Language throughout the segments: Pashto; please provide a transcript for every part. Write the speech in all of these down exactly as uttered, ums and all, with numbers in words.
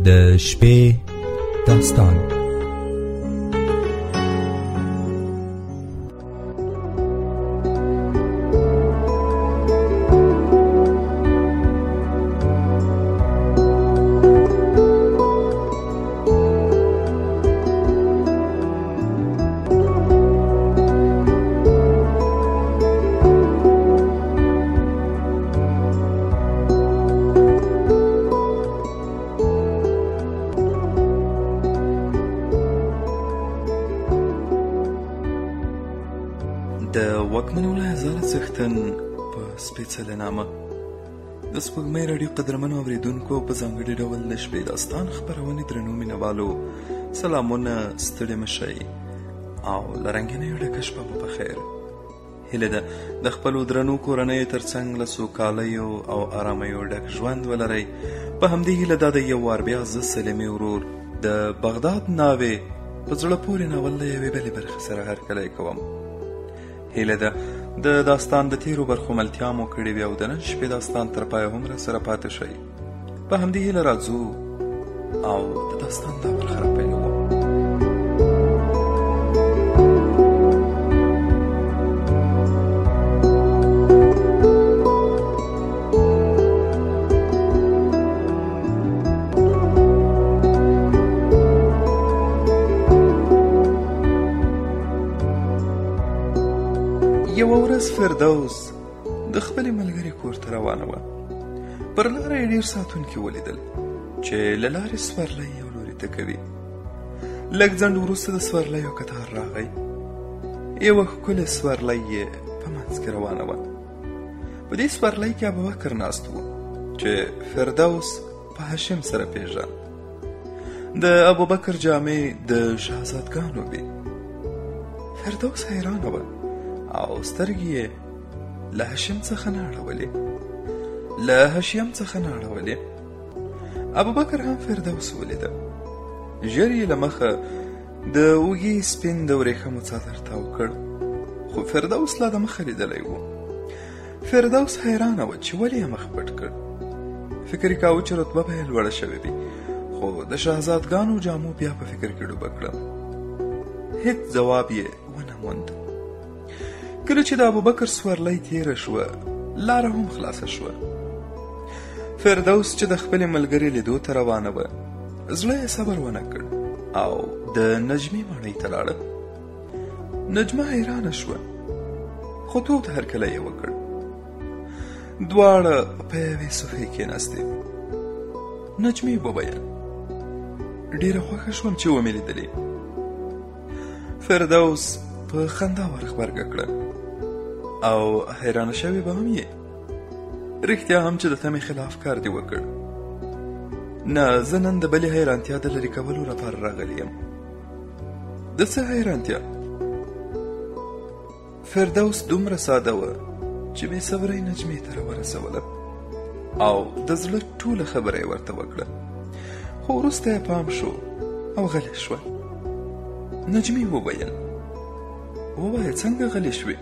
د شپې داستان. د واکمن ولایت زاړه څښتن په سپېڅلې نامه د سپوږمۍ راډیو قدرمنو اورېدونکو په ځانګړي ډول د شپې داستان خپرونې درنو مینهوالو سلامونه، ستړي مه شئ او له رنګینیو ډکه شپه مو په خیر. هیله ده د خپلو درنو کورنیو ترڅنګ له سوکالیو او آرامیو ډک ژوند ولرئ. په همدې هیله دا د یو وار بیا زه سلیمي ورور د بغداد ناوې په زړه پورې ناول له یوې بلې برخې سره هرکلی کوم. هیله ده د داستان د تیرو برخو ملتیا مو کړې وي او د نن شپې داستان تر پایه هم راسره پاتې شئ. په همدې هیله راځو او د داستان دا برخه راپیلوو. یوه ورځ فردوس د خپلې ملګرې کور ته روانه وه. پر لاره یې ډېر ساتونکي ولیدل چې له لارې سورلی یو لوري ته کوي. لږ ځنډ وروسته د سورلیو کتار راغی. یوه ښکلې سورلی یې په منځ کې روانه وه. په دې سورلی کې ابوبکر ناست و چې فردوس په هاشم سره پیژاند. د ابوبکر جامې د شهزادګانو وې. فردوس حیرانه وه او سترګې یې له هاشم څخه نه اړولې له هاشم څخه نه اړولې. ابوبکر هم فردوس ولیده. ژر یې له مخه د اوږې سپین د ورېښمو څادر تاو کړ، خو فردوس لا د مخه لیدلی و. فردوس حیرانه وه چې ولې یې مخ پټ کړ. فکر یې کاوه چې رتبه به یې لوړه شوې وي، خو د شهزادګانو جامو بیا په فکر کې ډوبه کړه. هیڅ ځواب یې ونه موند. کله چې د ابوبکر سورلی تیره شوه، لاره هم خلاصه شوه. فردوس چې د خپلې ملګرې لیدو ته روانه وه، زړه یې صبر ونه کړ او د نجمې ماڼۍ ته لاړه. نجمه حیرانه شوه، خو تود هرکلی یې وکړ. دواړه په یوې صفحې کېناستې. نجمې وویل: ډېره خوښه شوم چې ومې لیدلې. فردوس په خندا ورغبرګه کړه او حیرانه شوې به هم یې. رښتیا هم چې د تمې خلاف کار دې وکړ. نه، زه نن د بلې حیرانتیا د لرې کولو لپاره راغلی یم. د څه حیرانتیا؟ فردوس دومره ساده وه چې بې صبرۍ نجمې ته راورسوله او د زړه ټوله خبره یې ورته وکړه. خو وروسته یې پام شو او غلی شوه. نجمې وویل: ووایه څنګه غلی شوې؟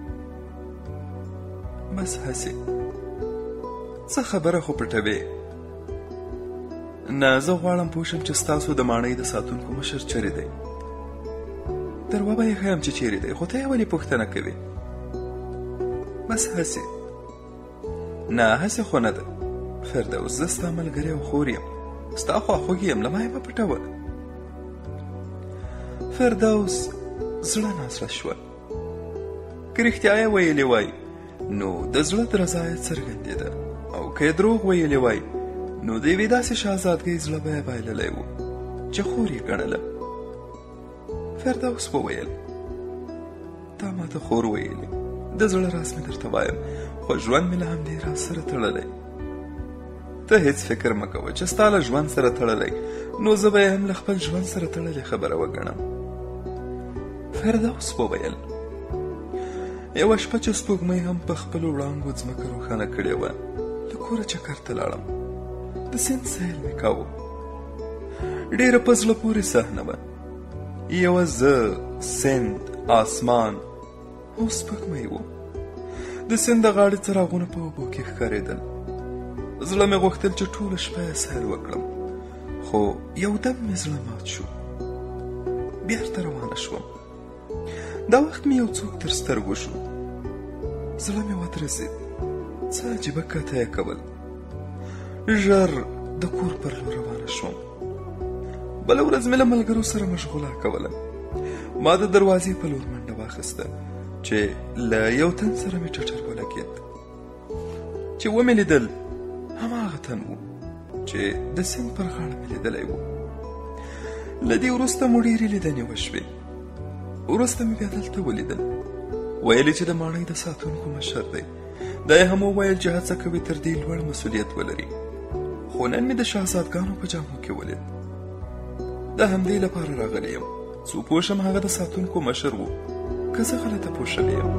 بس هسې څه خبره خو پټوې؟ نه، زه غواړم پوه شم چې ستاسو د ماڼۍ د ساتونکو مشر چیرې دی. در وبه یې ښیم چې چیرې دی، خو ته یې ولې پوښتنه کوې؟ بس هسې. نه، هسې خو نه ده فردوس، زه ستا ملګری او خور یم، ستا خواخوږي یم، له ما یې مه پټوه. فردوس زړه نازړه شوه. که رښتیا یې ویلې وای نو د زړه درزا یې څرګندېده، او که یې دروغ ویلې وای نو د یوې داسې شهزادګۍ زړه به یې بایللی و چې خور یې ګڼله. فردوس وویل: تا ما ته خور ویلې، د زړه راز مې درته وایم، خو ژوند مې له همدې راز سره تړلی. ته هیڅ فکر مه کوه چې ستا له ژوند سره تړلی، نو زه به یې هم له خپل ژوند سره تړلې خبره وګڼم. فردوس وویل: یوه شپه چې سپوږمۍ هم په خپلو وړانګو ځمکه روښانه کړې وه، له کوره چکر ته لاړم. د سیند سیل مې کاوه. ډېره په زړه پورې صحنه وه. یوه زه، سیند، آسمان او سپوږمۍ و. د سیند د غاړې څراغونه په اوبو کې ښکارېدل. زړه مې غوښتل چې ټوله شپه یې سیل وکړم، خو یو دم مې زړه مات شو. بیرته روانه شوم. دا وخت مې یو څوک تر سترګو شو. زړه مې ودرزېد. څه عجیبه کته یې کول. ژر د کور پر لور روانه شوم. بله ورځ مې له ملګرو سره مشغوله کوله. ما د دروازې په لور منډه واخیسته چې له یو تن سره مې ټټر ولګېد. چې ومې لیدل هماغه تن و چې د سیند پر غاړه مې لیدلی و. له دې وروسته مو ډېرې لیدنې وشوې. وروسته مې بیا دلته ولیدل. ویل چې د ماڼۍ د ساتونکو مشر دی. دا یې هم وویل چې هڅه کوي تر دې لوړ مسؤلیت ولري. خو نن مې د شهزادګانو په جامو کې ولید. د همدې لپاره راغلی یم څو پوه شم هغه د ساتونکو مشر و که زه غلطه پوه شوی یم.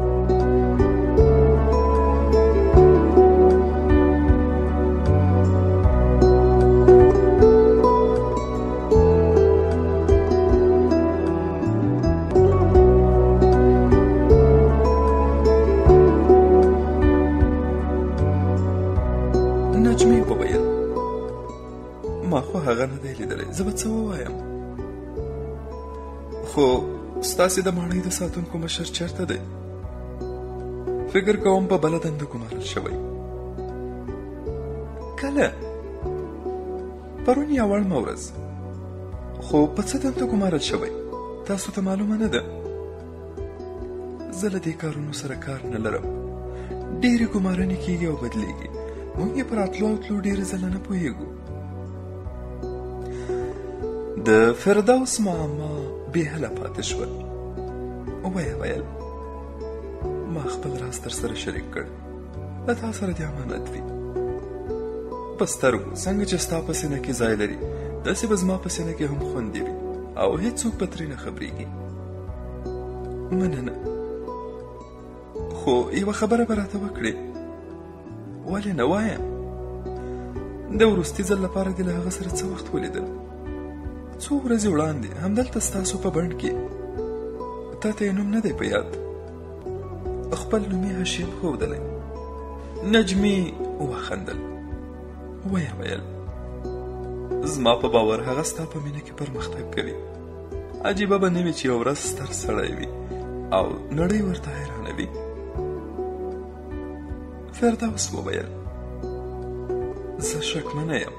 نجمې وویل ما خو هغه نه دی لیدلی، زه به څه ووایم؟ خو ستاسې د ماڼۍ د ساتونکو مشر چېرته دی؟ فکر کوم په بله دنده ګمارل شوی. کله؟ پرون یا وړمه ورځ. خو په څه دنده ګمارل شوی تاسو ته معلومه نه ده؟ زه له دې کارونو سره کار نه لرم. ډېرې ګمارنې کېږي او بدلیږي. موږ یې په راتلو او تلو ډېرې ځله نه پوهېږو. د فردوس معما بې حله پاتې شوه. ویې ویل ما خپل راز در سره شریک کړ. له تا سره دې امانت وي. په سترګو څنګه چې ستا په سینه کې ځای لري داسې به زما په سینه کې هم خوندې وي او هېڅوک به ترې نه خبرېږي. مننه. خو یوه خبره به راته وکړې. ولې نه وایم؟ د وروستي ځل لپاره دې له هغه سره څه وخت ولیدل؟ څو ورځې وړاندې همدلته ستاسو په بڼ کې. تا ته یې نوم نه دی په یاد؟ خپل نوم یې هشیم ښودلی. نجمې وخندل. ویې ویل زما په باور هغه ستا په مینه کې پرمختګ کوي. عجیبه به نه وي چې یو ورځ ستر سړی وي او نړۍ ورته حیرانه وي. فردوس وویل زه شکمنه یم.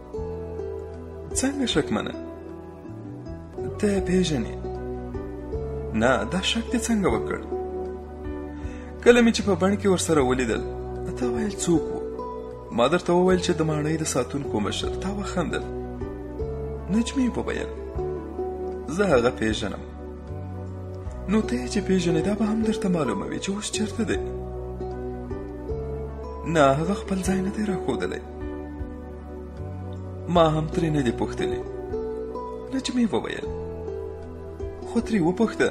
څنګه شکمنه؟ ته یې پېژنې؟ نه، دا شک دې څنګه وکړ؟ کله مې چې په بڼ کې ورسره ولیدل تا ویل څوک و؟ ما درته وویل چې د ماڼۍ د ساتونکو مشر. تا وخندل. نجمې وویل زه هغه پېژنم. نو ته یې چې پېژنې دا به هم درته معلومه وي چې اوس چېرته دی. نه، هغه خپل ځای نه دی راښودلی. ما هم ترې نه دی پوښتلی. نجمې وویل خو ترې وپوښته.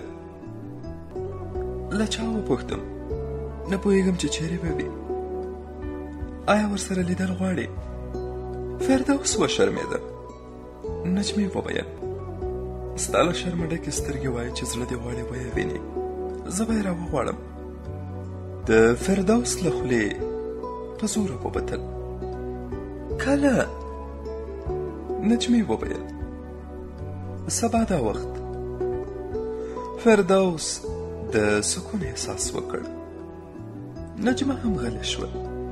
له چا وپوښتم؟ نه پوهېږم چې چیرې به وي. آیا ورسره لیدل غواړې؟ فردوس وشرمېده. نجمې وویل ستا له شرمه ډکې سترګې وایي چې زړه دې غواړي ویې وینې. زه به یې راوغواړم. د فردوس له خولې په زوره ووتل. کله؟ نجمې وویل سبا دا وخت. فردوس د سکون احساس وکړ. نجمه هم غلی شوه.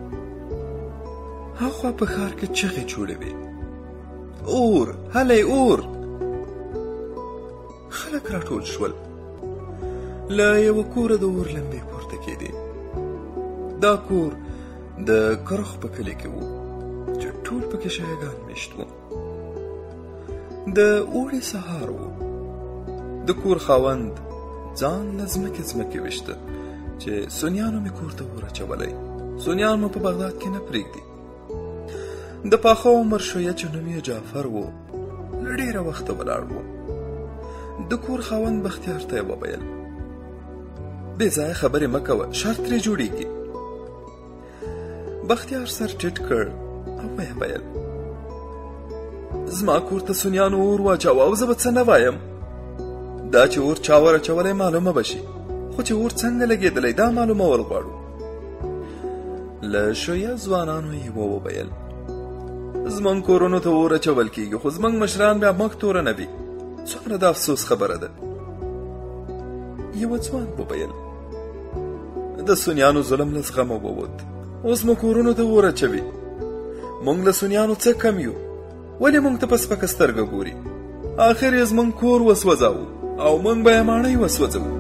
هاخوا په ښار کې چغې جوړې وې. اور، هلی اور! خلک راټول شول. له یوه کوره د اور لمبې پورته کېدې. دا کور د کرخ په کلي کې و چې ټول پکې شیګان میشت وو. د اوړي سهار و. د کور خاوند ځان له ځمکې ځمکې ویشته چې سنیانو مې کور ته اور اچولی. سنیان مو په بغداد کې نه پرېږدي. د پاخه عمر شویه چې نوم یې جعفر و له ډېره وخته ولاړ و. د کور خاوند بختیار ته یې وویل بې ځایه خبرې مه کوه، شر ترې جوړېږي. بختیار سر ټیټ کړ او ویې ویل زما کور ته سنیانو اور واچاوه او زه به څه نه وایم. دا چې اور چا ور اچولی معلومه به شي، خو چې اور څنګه لګېدلی دا معلومول غواړو. له شویه ځوانانو یې وویل زمونږ کورونو ته اور اچول کیږي، خو زمونږ مشران بیا مخ تورنوي. څومره د افسوس خبره ده. یوه ځوان وویل د سنیانو ظلم له زغمه ووت، اوس مو کورونو ته اور اچوي. موږ له سنیانو څه کم یو؟ ولې موږ ته په سپکه سترګه ګوري؟ آخر یې زمونږ کور وسوځاوه او موږ به یې ماڼۍ وسوځوو.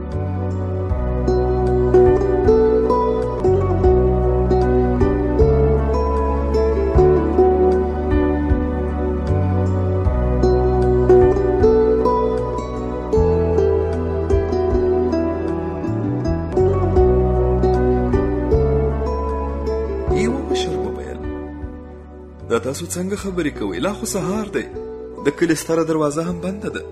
دا تاسو څنګه خبرې کوئ؟ لا خو سهار دی، د کلي ستره دروازه هم بنده ده.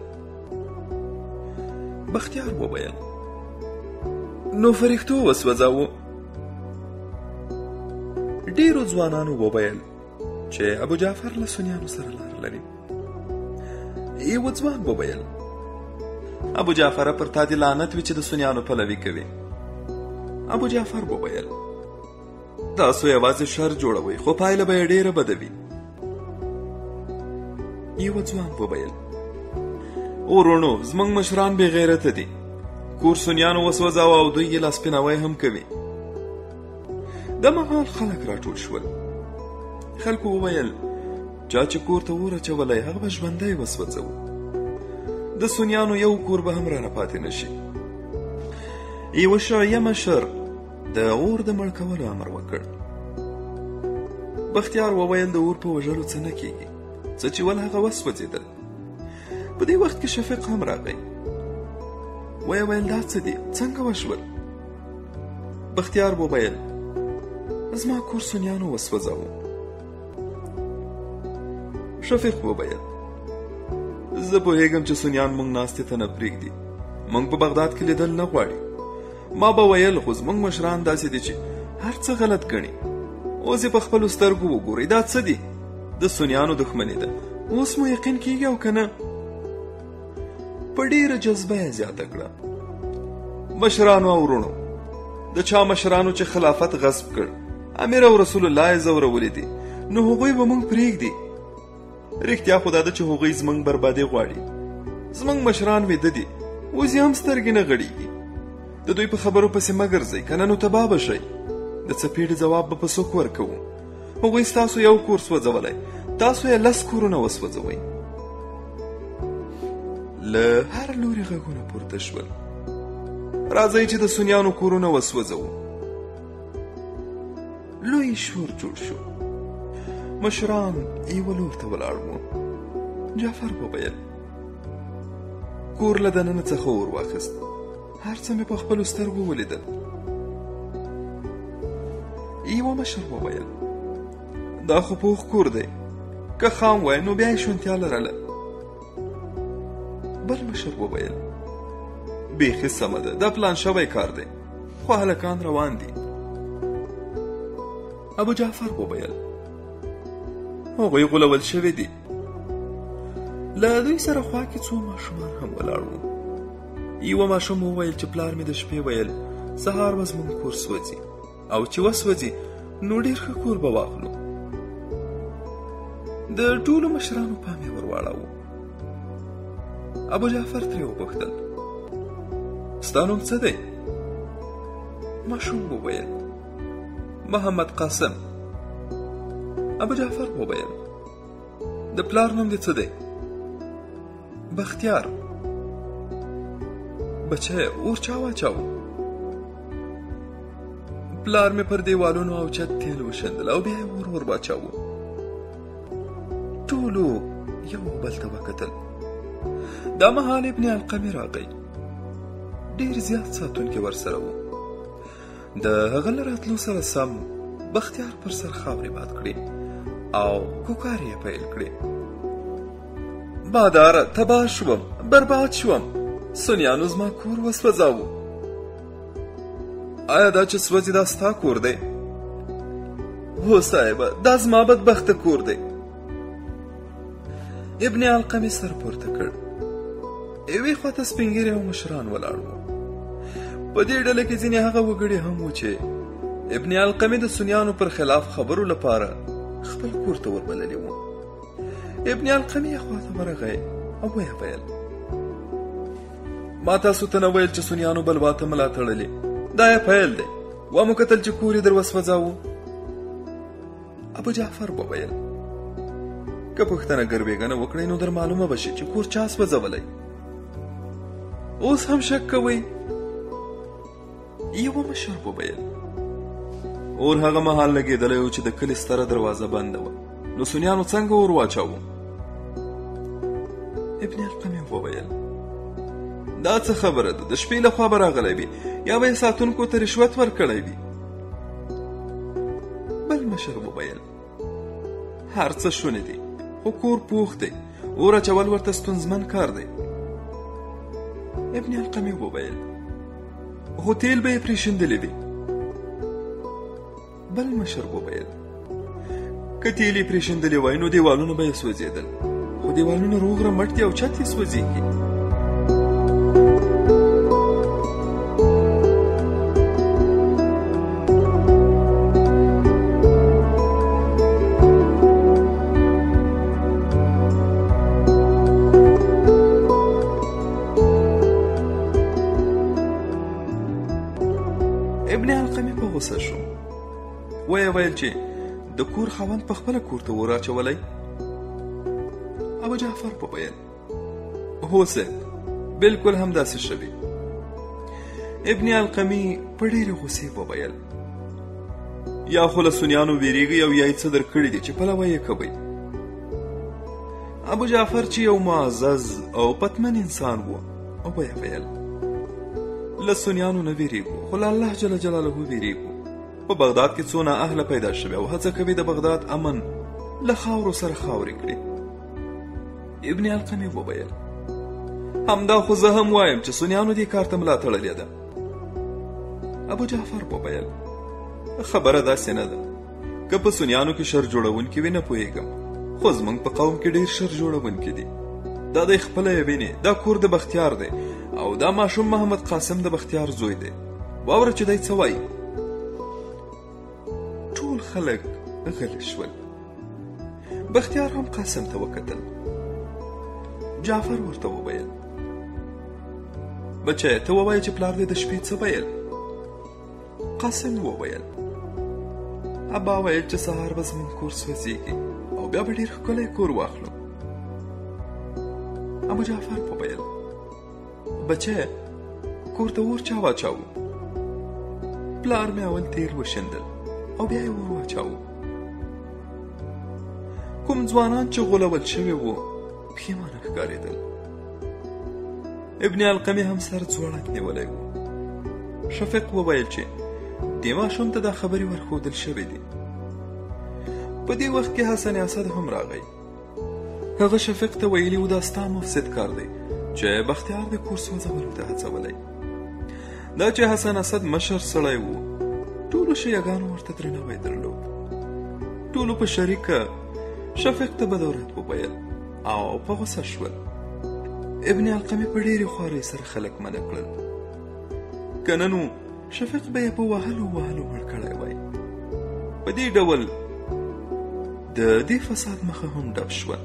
بختیار وویل نو فرښتو وسوځاوه. ډیرو ځوانانو وویل چې ابو جعفر له سنیانو سره لار لري. یوه ځوان وویل ابو جعفر پر تا دې لعنت وي چې د سنیانو پلوي کوي. ابو جعفر وویل تاسو یوازې شر جوړوئ، خو پایله به یې ډیره بده وي. یوه ځوان وویل ورونو زموږ مشران بې غیرته دي، کور سنیانو وسوځاوه او دوی یې لاسپیناوی هم کوي. د مهال خلک راټول شول. خلکو وویل چا چې کور ته اور اچولی هغه به ژوندی وسوځوو، د سنیانو یو کور به هم رانه پاتې نشي. یوه شیعه مشر د اور د مړ کولو امر وکړ. بختیار وویل د اور په وژلو څه نه کیږي، څه چې ول هغه وسوځېدل. په دې وخت کې شفیق هم راغی. ویې ویل دا څه دي، څنګه وشول؟ بختیار وویل زما کور سنیانو وسوځاوه. شفیق وویل زه پوهېږم چې سنیان موږ ناستې ته نه پرېږدي، موږ په بغداد کې لیدل نه غواړي. ما به ویل خو زموږ مشران داسې دي چې هر څه غلط ګڼي. اوس یې په خپلو سترګو وګورئ، دا څه دي؟ د سنیانو دښمني ده. اوس مو یقین کیږي او که نه؟ په ډېره جذبه یې زیاته کړه. مشرانو او وروڼو، د چا مشرانو چې خلافت غصب کړ، امیر او رسول الله یې ځورولي دي، نو هغوی به موږ پرېږدي. رښتیا خو دا ده چې هغوی زموږ بربادي غواړي. زموږ مشران ویده دي، اوس یې هم سترګې نه غړېږي. د دوی په خبرو پسې مه ګرځئ، که نه نو تباه به شئ. د څپېړې ځواب به په څوک ورکوو؟ هغوی ستاسو یو کور سوځولی، تاسو یې لس کورونه وسوځوئ. له هر لوري غږونه پورته شول. راځئ چې د سنیانو کورونه وسوځوو. لوی شور جوړ شو. مشران یوه لور ته ولاړ وو. جعفر وویل کور له دننه څخه اور واخیست، هر څه مې په خپلو سترګو ولیدل. یوه مشر وویل دا خو پوخ کور دی، که خام وای نو بیا یې شونتیا لرله. بل مشر وویل بیخي سمه ده، دا پلان شوی کار دی، خو هلکان روان دي. ابو جعفر وویل هغوی غولول شوي دي. له دوی سره خوا کې څو ماشومان هم ولاړ وو. یوه ماشوم وویل چې پلار مې د شپې ویل سهار به زموږ کور سوځي، او چې وسوځي نو ډېر ښه کور به واخلو. د ټولو مشرانو پام یې ورواړاوه. ابو جعفر ترې وپوښتل ستا نوم څه دی؟ ماشوم وویل محمد قاسم. ابو جعفر وویل د پلار نوم دې څه دی؟ بختیار. بچه اور چا واچاوه؟ پلار مې پر دیوالونو او چت تیل وشندل او بیا یې اور ور واچاوه. ټولو یو بل ته وکتل. دا مهال ابن القمې راغی. ډېر زیات ساتونکي ورسره وو. د هغه له راتلو سره سم بختیار پر سر خاورې باد کړې او کوکارې یې پیل کړې. باداره تباه شوم، برباد شوم، سنیانو زما کور وسوځاوه. آیا دا چې سوځي دا ستا کور دی؟ هو صاحبه، دا زما بدبخته کور دی. ابن القمې سر پورته کړ. یوې خواته سپین ږیري او مشران ولاړ وو. په دې ډله کې ځینې هغه وګړي هم وو چې ابن القمې د سنیانو پر خلاف خبرو لپاره خپل کور ته وربللي وو. ابن القمې خواته ورغی او ویې ویل ما تاسو ته نه ویل چې سنیانو بلوا ته ملا تړلې، دا یې پیل دی. ومو کتل چې کور یې در وسوځاوه. ابو جعفر وویل که پوښتنه ګربېږنه وکړئ نو در معلومه به شي چې کور چا سوځولی. اوس هم شک کوئ؟ یوه مشر وویل اور هغه مهال لګېدلی و چې د کلي ستره دروازه بنده وه، نو سنیانو څنګه اور واچاوه؟ ابن القمې وویل دا څه خبره ده، د شپې له خوا به راغلی وي یا به یې ساتونکو ته رشوت ورکړی وي. بل مشر وویل هر څه شونې دي، خو کور پوخ دی، اور اچول ورته ستونزمن کار دی. ابن القمې وویل خو تیل به یې پرېښندلې وي. بل مشر وویل که تیل یې پرېښندلې وای نو دیوالونه به یې سوځېدل، خو دیوالونه روغ رمټ دي او چت یې سوځېږي. ابن القمې په غوسه شو، ویې ویل چې د کور خاوند په خپله کور ته اور اچولی؟ ابو جعفر وویل هو صاحب، بلکل همداسې شوي. ابن القمې په ډېرې غوسې وویل یا خو له سنیانو ویریږئ او یا یې څه در کړي دي چې پلوه یې کوئ. ابو جعفر چې یو معزز او پتمن انسان و ویې ویل له سنیانو نه ویریږو، خو له الله جل جلاله ویریږو. په بغداد کې څونه اهله پیدا شوي او هڅه کوي د بغداد امن له خاورو سره خاورې کړي. ابن القمې وویل همدا خو زه هم وایم چې سنیانو دې کار ته ملا تړلې ده. ابو جعفر وویل خبره داسې نه ده، که په سنیانو کې شر جوړونکي وي نه پوهېږم، خو زموږ په قوم کې ډېر شر جوړونکي دي. دا دی خپله یې وینې، دا کور د بختیار دی او دا ماشوم محمد قاسم د بختیار زوی دی. واوره چې دی څه وایي. ټول خلک غلي شول. بختیار هم قاسم ته وکتل. جعفر ورته وویل بچه ته ووایه چې پلار دې د شپې څه ویل؟ قاسم وویل ابا ویل چې سهار به زموږ کور سوځېږي او بیا به ډېر ښکلی کور واخلو. ابو جعفر وویل بچه کور ته اور چا واچاوه؟ پلار مې اول تیل وشیندل او بیا یې اور واچاوه. کوم ځوانان چې غولول شوي وو پښیمانه ښکارېدل. ابن القمې هم سر ځوړند نیولی و. شفیق وویل چې دې ماشوم ته دا خبرې ورښودل شوې دي. په دې وخت کې حسن اسد هم راغی. هغه شفیق ته ویلي و دا ستا مفسد کار دی چې بختیار د کور سوځولو ته هڅولی. دا چې حسن اسد مشر سړی و، ټولو شیعګانو ورته درناوی درلود. ټولو په شریکه شفیق ته بدورت وویل او په غوسه شول. ابن القمې په ډېرې خوارۍ سره خلک منع کړل، که نه نو شفیق به یې په وهلو وهلو مړ کړی وای. په دې ډول د دې فساد مخه هم ډب شوه.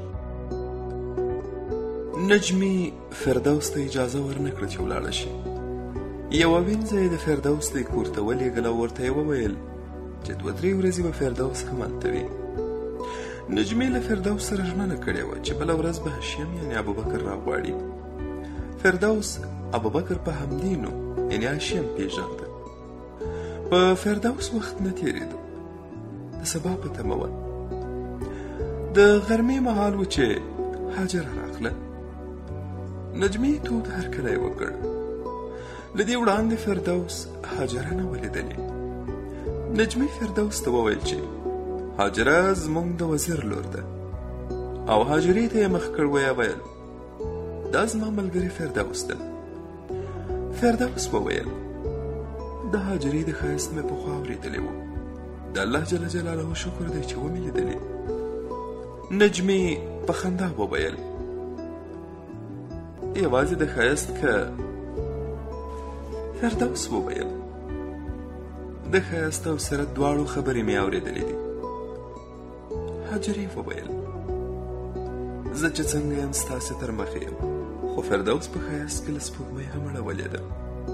نجمي فردوس ته اجازه ورنه کړه چې ولاړه شي. یوه وینځه یې د فردوس دې کور ته ولېږله او ورته یې وویل چې دوه درې ورځې به فردوس هم هلته وي. نجمي له فردوس سره ژمنه کړې وه چې بله ورځ به هاشم یعنې ابوبکر راغواړي. فردوس ابوبکر په همدې نوم یعنې هاشم پېژانده. په فردوس وخت نه تېرېدو، د سبا په تمه وه. د غرمې مهال و چې هاجره راغله. نجمي تود هرکلی وکړ. له دې وړاندې فردوس هاجره نه ولیدلې. نجمي فردوس ته وویل چې هاجره زموږ د وزیر لور ده او هاجرې ته یې مخ کړ. ویې ویل دا زما ملګرې فردوس ده. فردوس وویل د هاجرې د ښایست مې پخوا اورېدلی و، د الله جل جلاله شکر دی چې ومې لیدلې. نجمي په خندا وویل یوازې د ښایست که؟ فردوس وویل د ښایست او سیرت دواړو خبرې مې اورېدلې دي. هاجرې وویل زه چې څنګه یم ستاسې تر مخې یم، خو فردوس په ښایست کې له سپوږمۍ هم اړولې ده.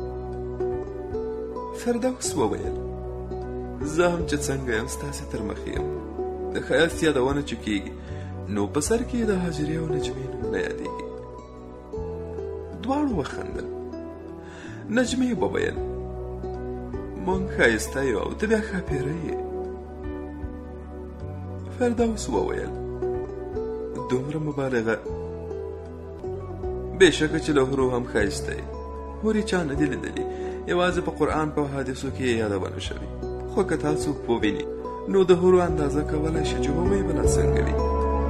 فردوس وویل زه هم چې څنګه یم ستاسې تر مخې یم. د ښایست یادونه چې کېږي نو په سر کې د هاجرې او نجمې نومونه یادېږي. دواړو وخندل. نجمې وویل مونږ ښایسته یو او ته بیا ښاپېره یې. فردوس وویل دومره مبالغه؟ بېشکه چې له حورو هم ښایسته یې. حورې چا نه دي لیدلي، یوازې په قرآن په حادثو کې یې یادونه شوي. خو که تاسو وویني نو د حورو اندازه کولی شي چې هغوی به لا څنګه وي.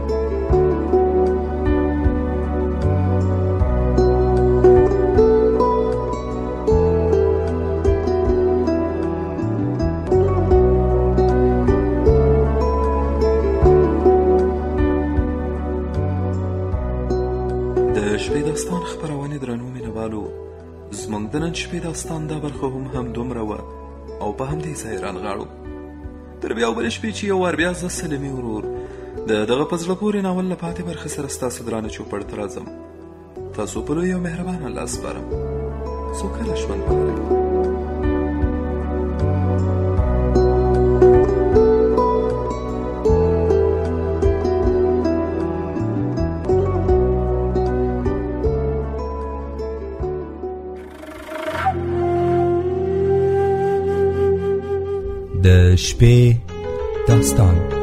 شپې داستان خپرونې درنو مینوالو، زموږ د نن شپې داستان دا برخه هم همدومره وه او په همدې ځای رانغاړو. تر بیا بلې شپې چې یو وار بیا زه سلمي ورور د دغه په زړه پورې ناول له پاتې برخې سره ستاسو درانه چوپړ ته راځم. تاسو په لوی او مهربان الله سپارم. سوکاله ژوند ولرئ. د شپې داستان.